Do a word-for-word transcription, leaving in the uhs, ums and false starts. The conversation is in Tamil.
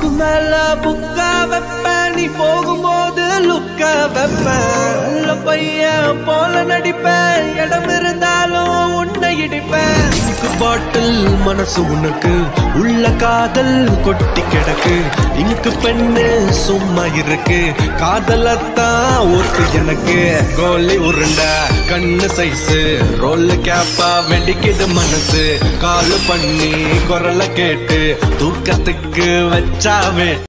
புக்கு மேல புக்கா வெப்ப நீ போகும்போது லுக்கா வெப்ப நல்ல பையன் போல நடிப்பேன் இடம் இருந்தாலும் உன்னை இடிப்பேன் பாட்டில் மனசு உனக்கு உள்ள காதல் கொட்டி கிடக்கு இங்கு பெண்ணு சும்மா இருக்கு காதலத்தான் ஊத்து எனக்கு கோலி உருண்ட கண்ணு சைஸு ரோல் கேப்பா வெடிக்குது மனசு காலு பண்ணி குரலை கேட்டு தூக்கத்துக்கு வச்சாவே